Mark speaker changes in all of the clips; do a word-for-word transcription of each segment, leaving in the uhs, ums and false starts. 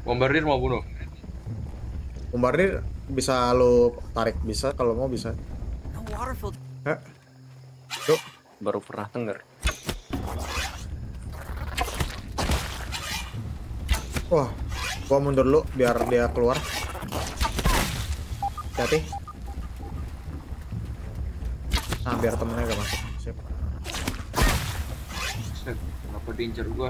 Speaker 1: Bombardir mau bunuh.
Speaker 2: Bombardir bisa lo tarik, bisa kalau mau bisa. Hah? Yuk.
Speaker 3: Baru pernah denger.
Speaker 2: Wah, gua mundur dulu biar dia keluar. Hati-hati. Nah, biar temennya gak masuk. Siap.
Speaker 1: Set, kenapa diincer gua?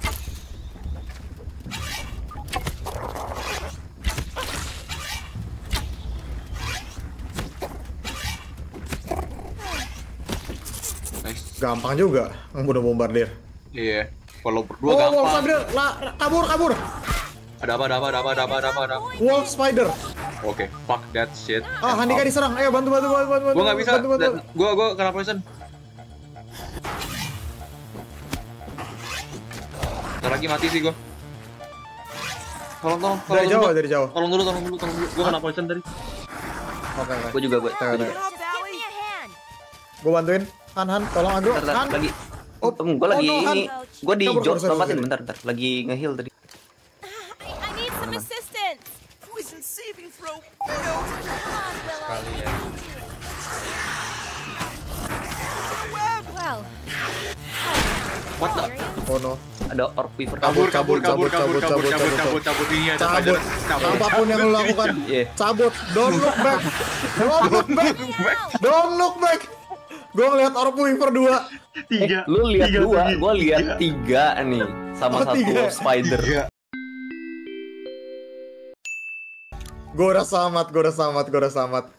Speaker 1: Nice.
Speaker 2: Gampang juga ngebunuh bombardir.
Speaker 1: Iya, kalau berdua
Speaker 2: Oh,
Speaker 1: gampang.
Speaker 2: wolf spider, lah, kabur, kabur.
Speaker 1: Ada apa, ada apa, ada apa, ada apa, ada apa, ada apa.
Speaker 2: Wolf spider.
Speaker 1: Oke, fuck that shit.
Speaker 2: Ah, Handika diserang. Ayo bantu, bantu, bantu, bantu.
Speaker 1: Gua nggak bisa.
Speaker 2: Bantu, bantu.
Speaker 1: Da- Gua, gua kena poison. Ntar lagi mati sih gua. Tolong, tolong, tolong.
Speaker 2: Dari jauh,
Speaker 1: dulu,
Speaker 2: dari jauh.
Speaker 1: Tolong dulu, tolong dulu, tolong dulu. Gua kena poison tadi.
Speaker 2: Oke, oke.
Speaker 3: Gue juga, gue.
Speaker 2: Tengok, tengok. Gua bantuin. Han, Han, tolong agro.
Speaker 3: Bentar,
Speaker 2: Han.
Speaker 3: lagi.
Speaker 2: Oh,
Speaker 3: Oh, gue lagi
Speaker 2: oh, no,
Speaker 3: ini. Gue di
Speaker 2: Kabur,
Speaker 3: jog
Speaker 2: kabur, sorry,
Speaker 3: tempatin
Speaker 2: sorry.
Speaker 3: bentar, bentar. Lagi nge-heal tadi.
Speaker 4: I need some assistance. Poison saving throw.
Speaker 1: Kali ya.
Speaker 4: Well,
Speaker 1: What the?
Speaker 2: Oh no.
Speaker 3: Ada orc weaver.
Speaker 1: Kabur, kabur,
Speaker 2: Cabut,
Speaker 1: kabur, kabur,
Speaker 2: cabut,
Speaker 1: kabur,
Speaker 2: cabut,
Speaker 1: cabut,
Speaker 2: cabut,
Speaker 1: cabut, cabut. Ini ada
Speaker 2: Cabut.
Speaker 1: cabut.
Speaker 2: Apapun yang lo lakukan,
Speaker 3: Iya.
Speaker 2: cabut. Don't look back. Don't look back. Don't look back. Gue ngeliat Orb Weaver dua.
Speaker 1: Tiga.
Speaker 3: Lu lihat
Speaker 1: Tiga
Speaker 3: dua,
Speaker 1: lagi.
Speaker 3: gue lihat
Speaker 1: Tiga.
Speaker 3: tiga nih. Sama
Speaker 2: Oh,
Speaker 3: satu
Speaker 2: tiga.
Speaker 3: wolf spider.
Speaker 1: Tiga.
Speaker 2: Gue udah selamat, gue udah selamat, gue udah selamat.